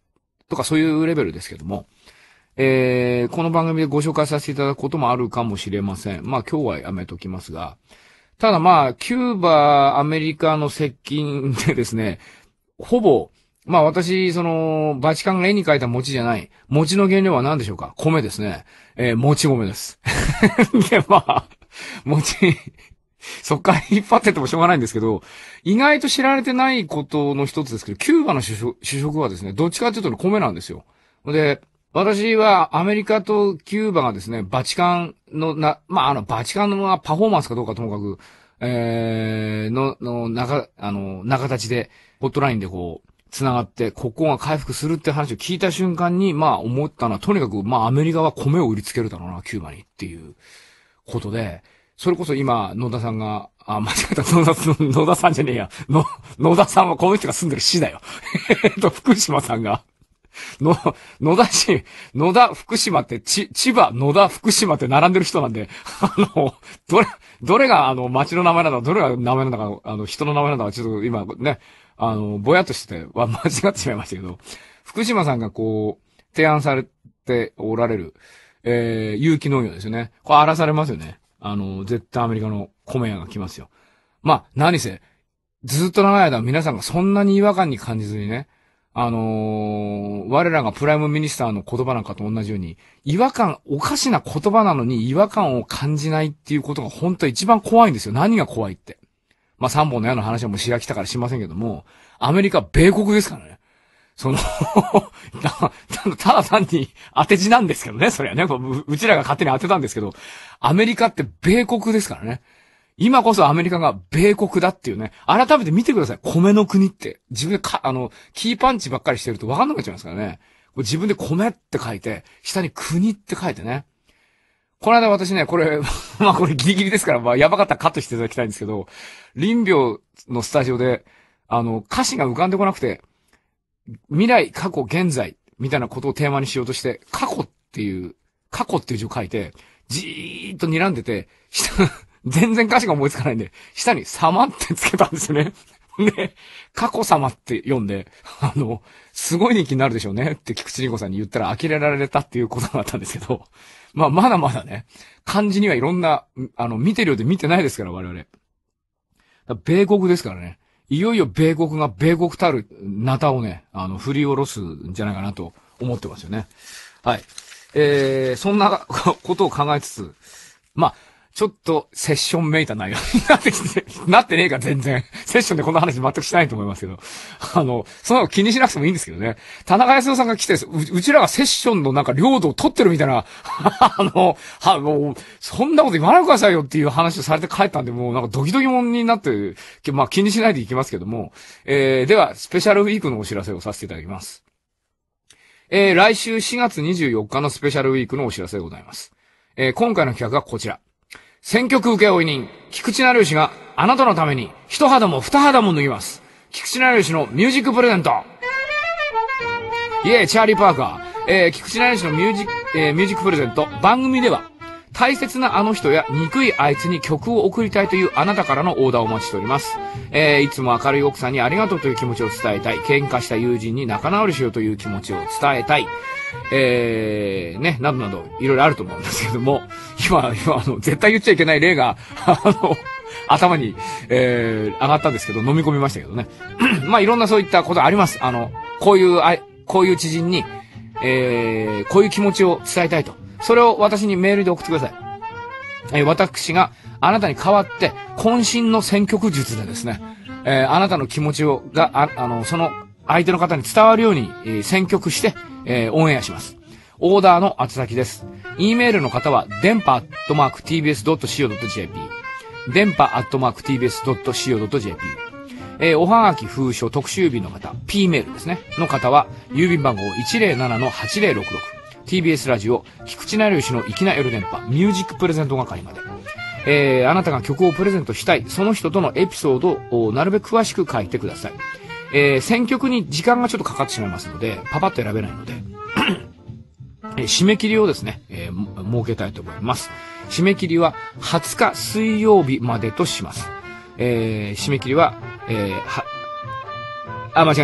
とかそういうレベルですけども、えー、この番組でご紹介させていただくこともあるかもしれません。まあ今日はやめときますが、ただまあ、キューバ、アメリカの接近でですね、ほぼ、まあ私、その、バチカンが絵に描いた餅じゃない、餅の原料は何でしょうか？米ですね。えー、餅米です。で、まあ、餅、そっから引っ張ってってもしょうがないんですけど、意外と知られてないことの一つですけど、キューバの主食、主食はですね、どっちかっていうと米なんですよ。で、私はアメリカとキューバがですね、バチカンのな、まあ、あの、バチカンのパフォーマンスかどうかともかく、えー、の、の、中、あの、中立ちで、ホットラインでこう、繋がって、国交が回復するって話を聞いた瞬間に、まあ、思ったのは、とにかく、まあ、アメリカは米を売りつけるだろうな、キューバにっていうことで、それこそ今、野田さんが、あ、間違えた、野田さん、野田さんじゃねえや。の、野田さんはこの人が住んでる市だよ。えっと、福島さんが、の、野田市、野田福島って、ち、千葉、野田福島って並んでる人なんで、あの、どれ、どれがあの、町の名前なんだ、どれが名前なんだか、あの、人の名前なんだか、ちょっと今ね、あの、ぼやっとしてて、は間違ってしまいましたけど、福島さんがこう、提案されておられる、えー、有機農業ですよね。これ荒らされますよね。あの、絶対アメリカの米屋が来ますよ。まあ、何せ、ずっと長い間皆さんがそんなに違和感に感じずにね、あのー、我らがプライムミニスターの言葉なんかと同じように、違和感、おかしな言葉なのに違和感を感じないっていうことが本当は一番怖いんですよ。何が怖いって。まあ、三本の矢の話はもうしがきたからしませんけども、アメリカ、米国ですからね。そのただ単に当て字なんですけどね、それはね、う、うちらが勝手に当てたんですけど、アメリカって米国ですからね。今こそアメリカが米国だっていうね、改めて見てください。米の国って。自分でか、あの、キーパンチばっかりしてると分かんなくなっちゃいますからね。自分で米って書いて、下に国って書いてね。この間私ね、これ、まあこれギリギリですから、まあやばかったらカットしていただきたいんですけど、林業のスタジオで、あの、歌詞が浮かんでこなくて、未来、過去、現在、みたいなことをテーマにしようとして、過去っていう、過去っていう字を書いて、じーっと睨んでて、下、全然歌詞が思いつかないんで、下に様ってつけたんですよね。で、過去様って読んで、あの、すごい人気になるでしょうねって菊池凛子さんに言ったら呆れられたっていうことだったんですけど、まあまだまだね、漢字にはいろんな、あの、見てるようで見てないですから我々。米国ですからね。いよいよ米国が米国たるナタをね、あの、振り下ろすんじゃないかなと思ってますよね。はい。えー、そんなことを考えつつ、まあ、ちょっとセッションめいた内容になってきて、なってねえか全然。セッションでこんな話全くしないと思いますけど。あの、そんなの気にしなくてもいいんですけどね。田中康夫さんが来て、う, うちらがセッションのなんか領土を取ってるみたいな、あの、は、もう、そんなこと言わないでくださいよっていう話をされて帰ったんで、もうなんかドキドキもんになって、まあ気にしないでいきますけども。えー、では、スペシャルウィークのお知らせをさせていただきます。えー、来週しがつにじゅうよっかのスペシャルウィークのお知らせでございます。えー、今回の企画はこちら。選曲請負人、菊池成吉があなたのために一肌も二肌も脱ぎます。菊池成吉のミュージックプレゼント。イェー、チャーリーパーカー。えー、菊池成吉のミュージック、えー、ミュージックプレゼント。番組では、大切なあの人や憎いあいつに曲を送りたいというあなたからのオーダーをお待ちしております。えー、いつも明るい奥さんにありがとうという気持ちを伝えたい。喧嘩した友人に仲直りしようという気持ちを伝えたい。えー、ね、などなど、いろいろあると思うんですけども、今、今、あの、絶対言っちゃいけない例が、あの、頭に、えー、上がったんですけど、飲み込みましたけどね。まあ、いろんなそういったことあります。あの、こういう、あこういう知人に、えー、こういう気持ちを伝えたいと。それを私にメールで送ってください。えー、私があなたに代わって、渾身の選曲術でですね、えー、あなたの気持ちを、が、あ、あの、その、相手の方に伝わるように、えー、選曲して、えー、オンエアします。オーダーの宛先です。E メールの方は、電波アットマーク ティービーエスドットシーオードットジェーピー。電波アットマーク ティービーエスドットシーオードットジェーピー。えー、おはがき封書特集便の方、P メールですね。の方は、郵便番号 いちゼロななのはちゼロろくろく。ティービーエス ラジオ、菊池成吉の粋な夜電波、ミュージックプレゼント係まで。えー、あなたが曲をプレゼントしたい、その人とのエピソードをなるべく詳しく書いてください。えー、選曲に時間がちょっとかかってしまいますので、パパッと選べないので、えー、締め切りをですね、えー、設けたいと思います。締め切りははつか水曜日までとします。えー、締め切りは、えー、は、あ、間違えた。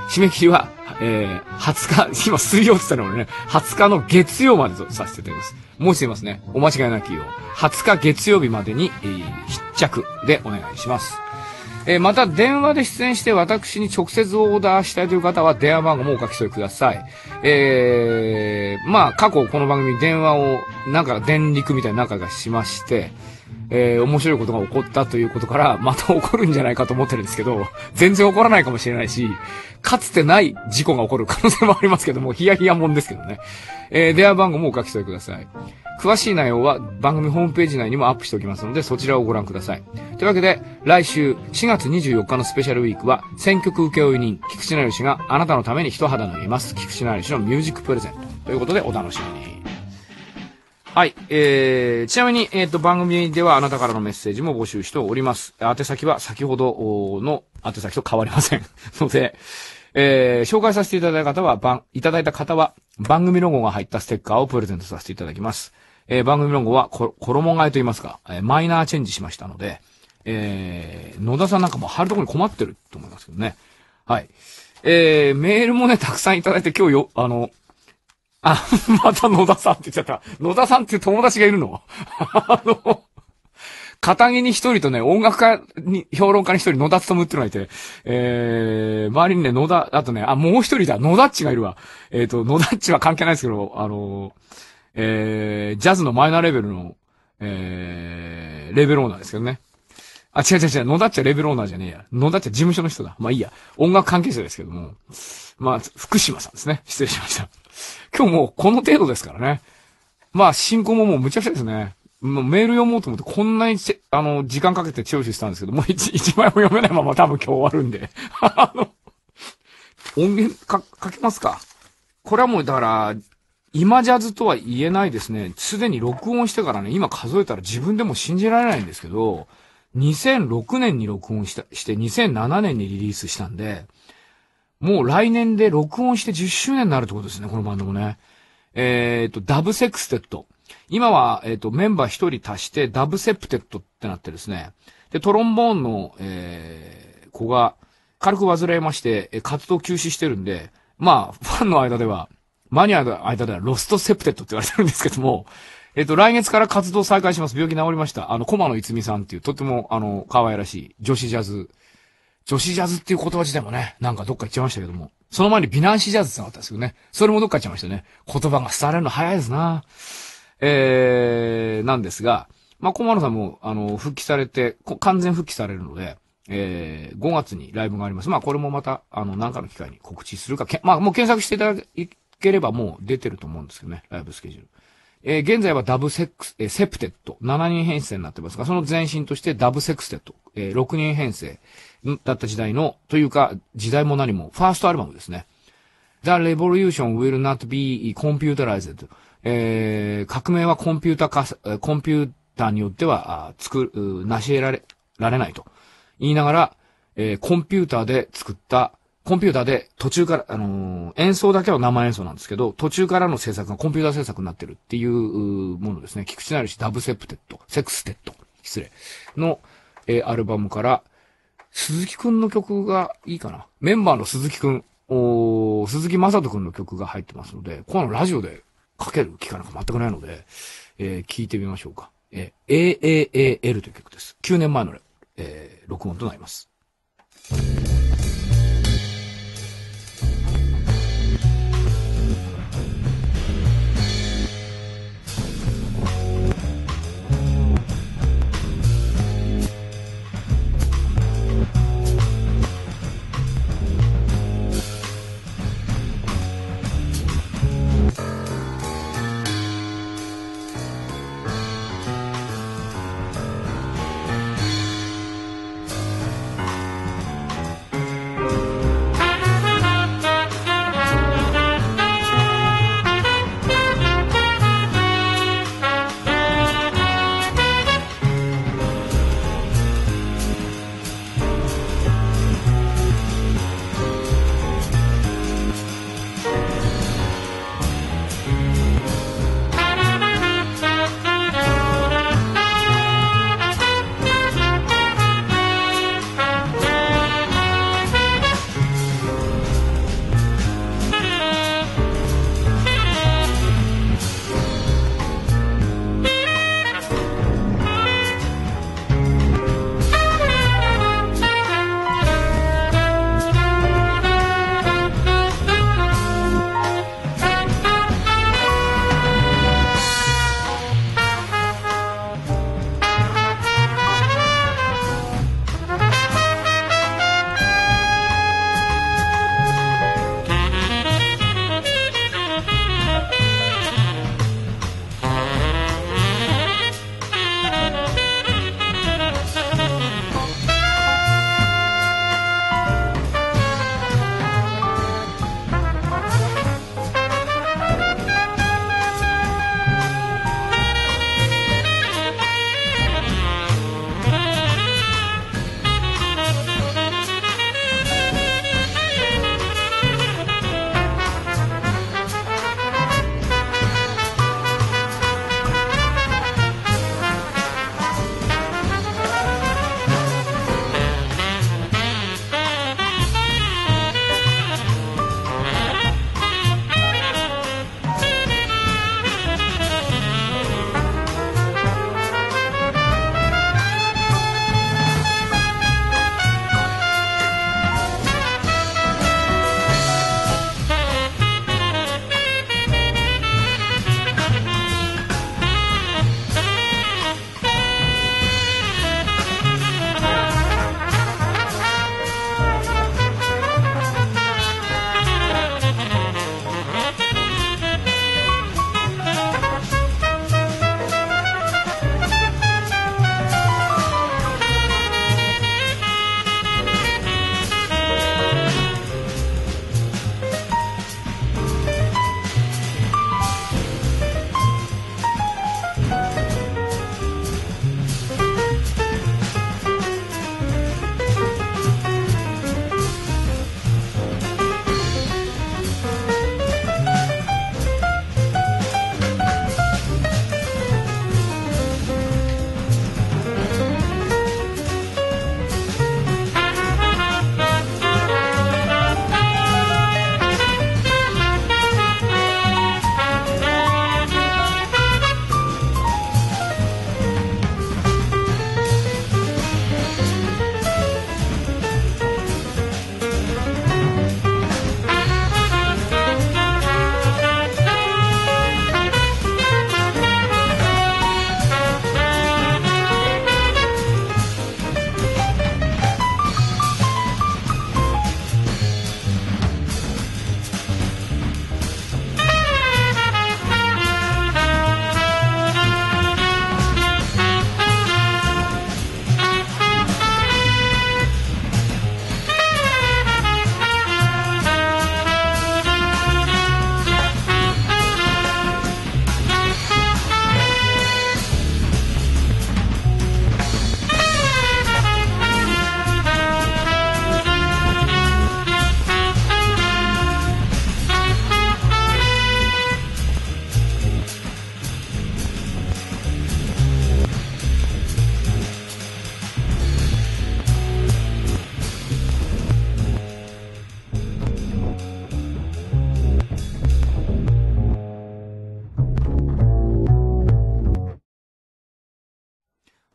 締め切りは、えー、はつか、今水曜って言ったの俺ね、はつかの月曜までとさせていただきます。もう一度言いますね。お間違いなきよう。はつか月曜日までに、えー、必着でお願いします。えー、また電話で出演して私に直接オーダーしたいという方は電話番号もお書き添えください。えー、まあ過去この番組電話をなんか電力みたいな仲がしまして、えー、面白いことが起こったということからまた起こるんじゃないかと思ってるんですけど、全然起こらないかもしれないし、かつてない事故が起こる可能性もありますけども、ヒヤヒヤもんですけどね。えー、電話番号もお書き添えください。詳しい内容は番組ホームページ内にもアップしておきますので、そちらをご覧ください。というわけで、来週しがつにじゅうよっかのスペシャルウィークは、選曲請負人、菊池成吉があなたのために一肌脱げます。菊池成吉のミュージックプレゼント。ということで、お楽しみに。はい、えー、ちなみに、えっと、番組ではあなたからのメッセージも募集しております。宛先は先ほどの宛先と変わりません。ので、えー、紹介させていただいた方は、番、いただいた方は、番組ロゴが入ったステッカーをプレゼントさせていただきます。えー、番組ロゴはこ、衣替えと言いますか、えー、マイナーチェンジしましたので、えー、野田さんなんかも貼るところに困ってると思いますけどね。はい。えー、メールもね、たくさんいただいて今日よ、あの、あ、また野田さんって言っちゃった。野田さんっていう友達がいるのあの、片木に一人とね、音楽家に、評論家に一人野田勉っていうのがいて、えー、周りにね、野田、あとね、あ、もう一人だ、野田っちがいるわ。えっと、野田っちは関係ないですけど、あの、えー、ジャズのマイナーレベルの、えー、レベルオーナーですけどね。あ、違う違う違う、野田っちはレベルオーナーじゃねえや。野田っちは事務所の人だ。まあいいや。音楽関係者ですけども。まあ、福島さんですね。失礼しました。今日もうこの程度ですからね。まあ、進行ももうむちゃくちゃですね。もうメール読もうと思ってこんなにち、あの、時間かけて聴取したんですけど、もう一、一枚も読めないまま多分今日終わるんで。あの、音源か、かけますか。これはもうだから、今ジャズとは言えないですね。すでに録音してからね、今数えたら自分でも信じられないんですけど、にせんろくねんに録音した、してにせんななねんにリリースしたんで、もう来年で録音してじゅっしゅうねんになるってことですね、このバンドもね。えっと、ダブセクステッド。今は、えっと、メンバー一人足してダブセプテッドってなってですね。で、トロンボーンの、えー、子が軽く煩いまして、活動休止してるんで、まあ、ファンの間では、マニアの間ではロストセプテッドって言われてるんですけども、えっと、来月から活動再開します。病気治りました。あの、駒野いつみさんっていう、とっても、あの、可愛らしい女子ジャズ。女子ジャズっていう言葉自体もね、なんかどっか行っちゃいましたけども。その前に美男子ジャズってなかったんですけどね。それもどっか行っちゃいましたね。言葉が伝われるの早いですな。えー、なんですが、まあ、駒野さんも、あの、復帰されて、完全復帰されるので、えー、ごがつにライブがあります。まあ、これもまた、あの、何かの機会に告知するか、けまあ、もう検索していただければもう出てると思うんですけどね、ライブスケジュール。えー、現在はダブセックス、えー、セプテッド、ななにん編成になってますが、その前身としてダブセクステッド、えー、ろくにん編成だった時代の、というか、時代も何も、ファーストアルバムですね。The Revolution will not be computerized。えー、革命はコンピュータ化、コンピューターによっては、作る、成し得られ、られないと。言いながら、えー、コンピューターで作った、コンピューターで途中から、あのー、演奏だけは生演奏なんですけど、途中からの制作がコンピューター制作になってるっていうものですね。菊池成吉ダブセプテッド、セクステッド、失礼。の、えー、アルバムから、鈴木くんの曲がいいかな。メンバーの鈴木くん、お鈴木正人くんの曲が入ってますので、このラジオでかける機会なんか全くないので、えー、聞いてみましょうか。えー、エーエーエーエル という曲です。きゅうねんまえの、えー、録音となります。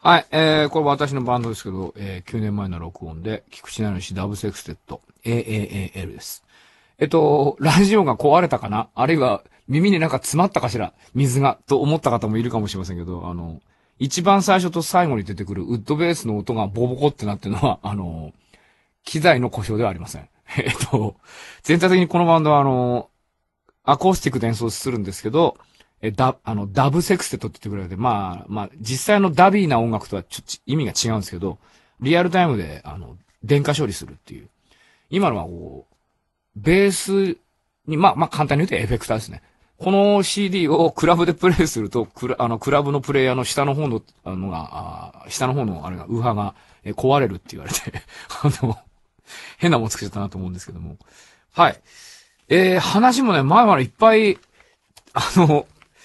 はい、えー、これ私のバンドですけど、えー、きゅうねんまえの録音で、菊池成吉ダブセクステッド、エーエーエーエル です。えっと、ラジオが壊れたかな？あるいは耳になんか詰まったかしら？水が、と思った方もいるかもしれませんけど、あの、一番最初と最後に出てくるウッドベースの音がボボコってなってるのは、あの、機材の故障ではありません。えっと、全体的にこのバンドはあの、アコースティックで演奏するんですけど、え、ダ、あの、ダブセクステッドって言ってくれるので、まあ、まあ、実際のダビーな音楽とはちょっと意味が違うんですけど、リアルタイムで、あの、電化処理するっていう。今のはこう、ベースに、まあ、まあ、簡単に言うとエフェクターですね。この シーディー をクラブでプレイすると、クラ、あの、クラブのプレイヤーの下の方の、あのが、あ下の方のあれが、ウーハーが、え、壊れるって言われて、あの、変なもんつけちゃったなと思うんですけども。はい。えー、話もね、前々いっぱい、あの、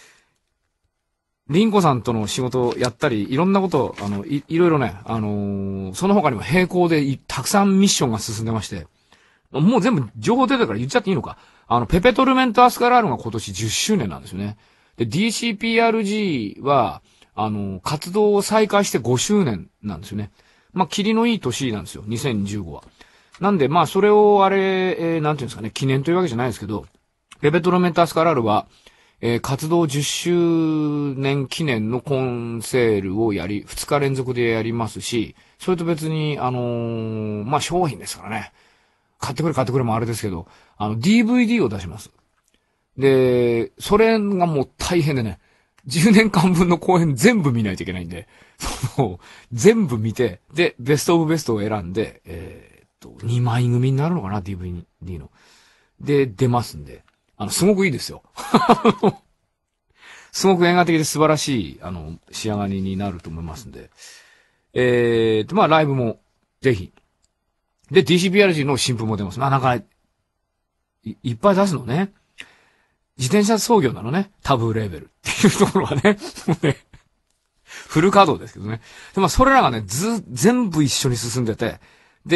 リンコさんとの仕事をやったり、いろんなことを、あの、い、いろいろね、あのー、その他にも並行でいたくさんミッションが進んでまして、もう全部情報出てるから言っちゃっていいのか。あの、ペペトルメントアスカラールが今年じゅっしゅうねんなんですよね。で、ディーシーピーアールジー は、あの、活動を再開してごしゅうねんなんですよね。まあ、霧のいい年なんですよ。にせんじゅうごは。なんで、まあ、それをあれ、えー、なんていうんですかね、記念というわけじゃないですけど、ペペトルメントアスカラールは、えー、活動じゅっしゅうねん記念のコンセールをやり、ふつか連続でやりますし、それと別に、あのー、まあ、商品ですからね。買ってくれ買ってくれもあれですけど、あの、ディーブイディー を出します。で、それがもう大変でね、じゅうねんかんぶんの公演全部見ないといけないんで、その、全部見て、で、ベストオブベストを選んで、えー、っと、にまい組になるのかな、ディーブイディー の。で、出ますんで、あの、すごくいいですよ。すごく映画的で素晴らしい、あの、仕上がりになると思いますんで。えー、っと、まあ、ライブも、ぜひ。で、ディーシーピーアールジー の新譜も出ます。まあ、なんか、い、いっぱい出すのね。自転車操業なのね。タブーレーベルっていうところはね。もうね、フル稼働ですけどね。で、まあ、それらがね、ず、全部一緒に進んでて、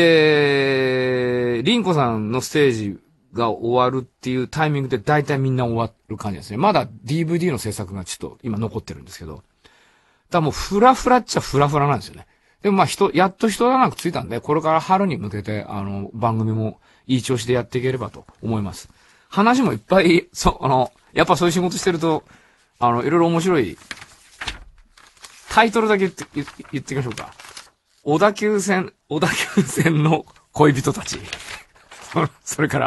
で、リンコさんのステージが終わるっていうタイミングで大体みんな終わる感じですね。まだ ディーブイディー の制作がちょっと今残ってるんですけど。だからもうフラフラっちゃフラフラなんですよね。でもまあ人、やっと人がなくついたんで、これから春に向けて、あの、番組もいい調子でやっていければと思います。話もいっぱい、そう、あの、やっぱそういう仕事してると、あの、いろいろ面白い、タイトルだけ言って、言って、言っていきましょうか。小田急線、小田急線の恋人たち。それから、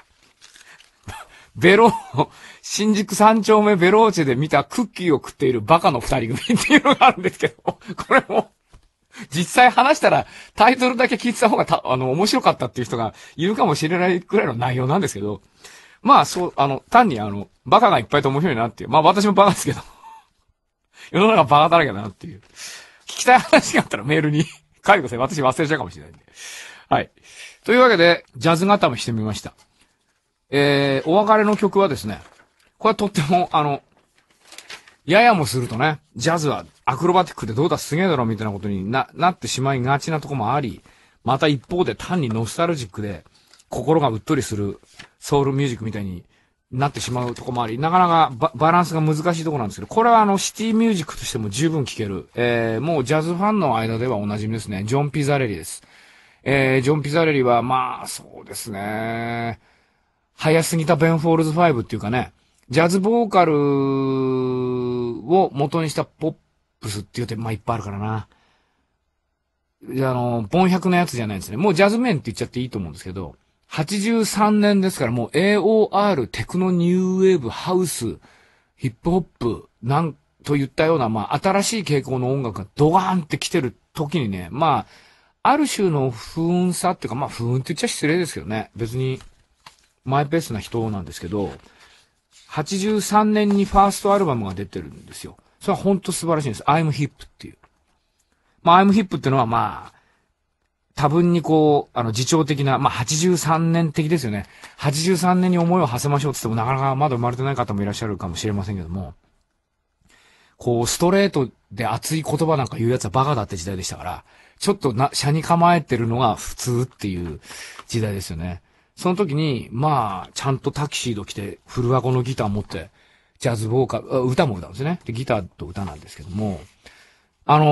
ベロ、新宿三丁目ベローチェで見たクッキーを食っているバカの二人組っていうのがあるんですけど、これも、実際話したらタイトルだけ聞いてた方がた、あの、面白かったっていう人がいるかもしれないくらいの内容なんですけど、まあ、そう、あの、単にあの、バカがいっぱいと面白いなっていう。まあ私もバカですけど、世の中バカだらけだなっていう。聞きたい話があったらメールに書いてください。私忘れちゃうかもしれないんで。はい。というわけで、ジャズ固めしてみました。えー、お別れの曲はですね、これはとっても、あの、ややもするとね、ジャズはアクロバティックでどうだすげえだろみたいなことにな、なってしまいがちなとこもあり、また一方で単にノスタルジックで心がうっとりするソウルミュージックみたいになってしまうとこもあり、なかなか バ, バランスが難しいところなんですけど、これはあのシティミュージックとしても十分聴ける、えー、もうジャズファンの間ではおなじみですね。ジョン・ピザレリです。えー、ジョン・ピザレリはまあそうですね、早すぎたベン・フォールズファイブっていうかね、ジャズボーカルを元にしたポップスっていうと、まあ、いっぱいあるからな。あの、ボン百のやつじゃないですね。もうジャズメンって言っちゃっていいと思うんですけど、はちじゅうさんねんですからもう エーオーアール、テクノニューウェーブ、ハウス、ヒップホップ、なんといったような、まあ、新しい傾向の音楽がドガーンって来てる時にね、まあ、ある種の不運さっていうか、まあ、不運って言っちゃ失礼ですけどね。別に、マイペースな人なんですけど、はちじゅうさんねんにファーストアルバムが出てるんですよ。それは本当素晴らしいんです。I'm Hip っていう。まあ I'm Hip っていうのはまあ、多分にこう、あの、自重的な、まあはちじゅうさんねん的ですよね。はちじゅうさんねんに思いを馳せましょうって言ってもなかなかまだ生まれてない方もいらっしゃるかもしれませんけども、こう、ストレートで熱い言葉なんか言うやつはバカだって時代でしたから、ちょっとな、車に構えてるのが普通っていう時代ですよね。その時に、まあ、ちゃんとタキシード着て、フルワコのギター持って、ジャズボーカル、歌も歌うんですね。で、ギターと歌なんですけども、あの、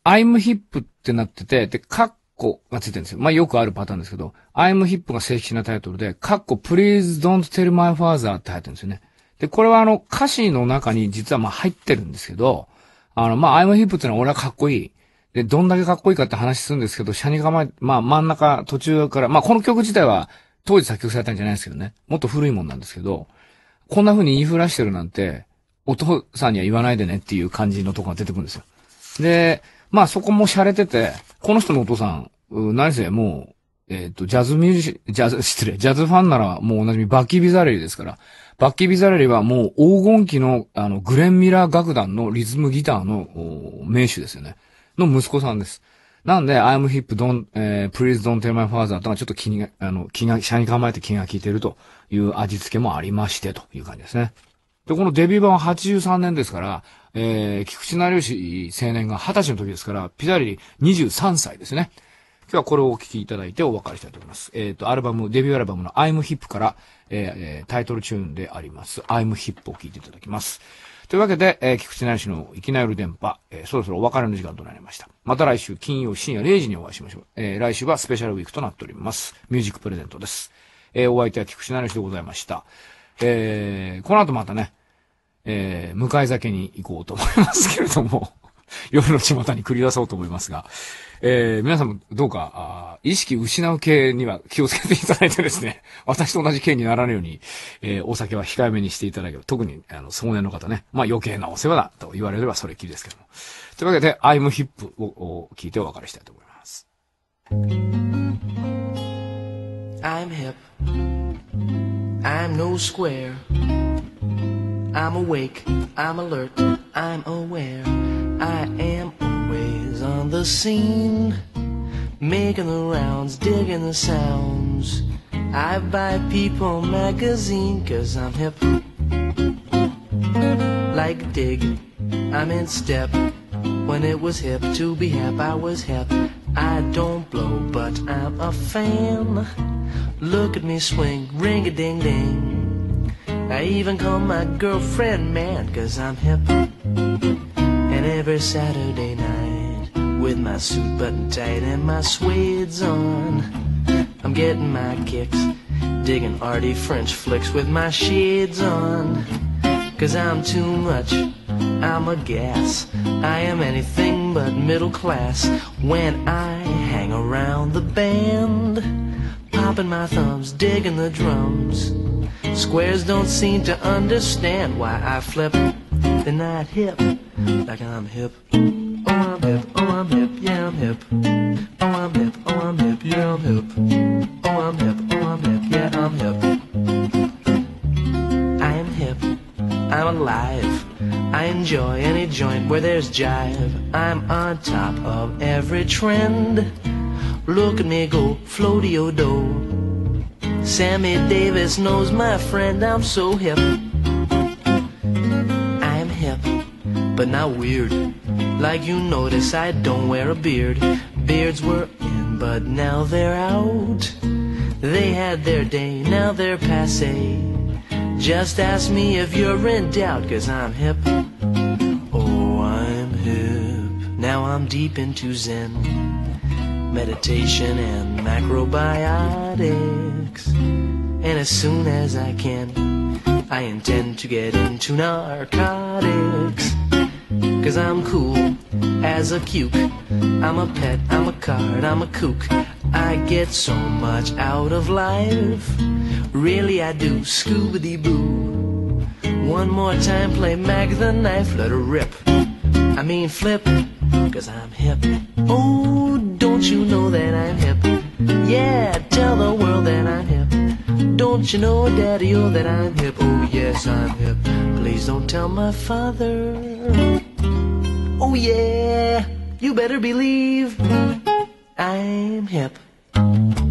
I'm hip ってなってて、で、カッコがついてるんですよ。まあ、よくあるパターンですけど、I'm hip が正式なタイトルで、カッコ Please don't tell my father って入ってるんですよね。で、これはあの、歌詞の中に実はまあ入ってるんですけど、あの、まあ、I'm hip ってのは俺はかっこいい。で、どんだけかっこいいかって話するんですけど、車に構え、まあ、真ん中、途中から、まあ、この曲自体は当時作曲されたんじゃないですけどね。もっと古いもんなんですけど、こんな風に言いふらしてるなんて、お父さんには言わないでねっていう感じのとこが出てくるんですよ。で、まあそこも洒落てて、この人のお父さん、何せもう、えっと、ジャズミュージシャン、ジャズ、失礼、ジャズファンならもうおなじみバッキー・ビザレリですから、バッキー・ビザレリはもう黄金期の、あの、グレン・ミラー楽団のリズムギターの名手ですよね。の息子さんです。なんで、I'm hip, don't, えー、please don't tell my father とはちょっと気に、あの、気が、車に構えて気が利いているという味付けもありまして、という感じですね。で、このデビュー版ははちじゅうさんねんですから、えー、菊池成吉青年がはたちの時ですから、ピザリリにじゅうさんさいですね。今日はこれをお聴きいただいてお別れしたいと思います。えっと、アルバム、デビューアルバムの I'm hip から、えー、タイトルチューンであります、I'm hip を聴いていただきます。というわけで、えー、菊池成吉のいきなり夜電波、えー、そろそろお別れの時間となりました。また来週金曜深夜れいじにお会いしましょう。えー、来週はスペシャルウィークとなっております。ミュージックプレゼントです。えー、お相手は菊池成吉でございました。えー、この後またね、えー、向かい酒に行こうと思いますけれども、夜の巷に繰り出そうと思いますが、えー、皆さんもどうか、あ意識失う系には気をつけていただいてですね、私と同じ系にならないように、えー、お酒は控えめにしていただければ、特に、あの、壮年の方ね、まあ余計なお世話だと言われればそれっきりですけども。というわけで、I'm hip を聞いてお別れしたいと思います。
I'm hip. I'm no square. I'm awake, I'm alert, I'm aware. I am always on the scene, making the rounds, digging the sounds. I buy People magazine 'cause I'm hip. Like Dig, I'm in step. When it was hip to be hip, I was hip. I don't blow, but I'm a fan. Look at me swing, ring-a-ding-ding.I even call my girlfriend man 'cause I'm hip. And every Saturday night, with my suit buttoned tight and my suede's on, I'm getting my kicks, digging arty French flicks with my shades on. 'Cause I'm too much, I'm a gas, I am anything but middle class. When I hang around the band, popping my thumbs, digging the drums.Squares don't seem to understand why I flip. They're not hip, like I'm hip. Oh, I'm hip, oh, I'm hip, yeah, I'm hip. Oh, I'm hip, oh, I'm hip, yeah, I'm hip. Oh, I'm hip, oh, I'm hip, yeah, I'm hip. I am hip, I'm alive. I enjoy any joint where there's jive. I'm on top of every trend. Look at me go, floaty-o-do.Sammy Davis knows my friend, I'm so hip. I'm hip, but not weird. Like you notice, I don't wear a beard. Beards were in, but now they're out. They had their day, now they're passé. Just ask me if you're in doubt, 'cause I'm hip. Oh, I'm hip. Now I'm deep into Zen, meditation and macrobiotics. And as soon as I can, I intend to get into narcotics. 'Cause I'm cool as a cuke. I'm a pet, I'm a card, I'm a kook. I get so much out of life. Really I do, Scooby-Doo. One more time, play Mag the Knife, let her rip. I mean flip, 'cause I'm hip. Oh, don't you know that I'm hip? Yeah, tell the world that I'm hip. Don't you know, Daddy-o, that I'm hip? Oh, yes, I'm hip. Please don't tell my father. Oh, yeah, you better believe I'm hip.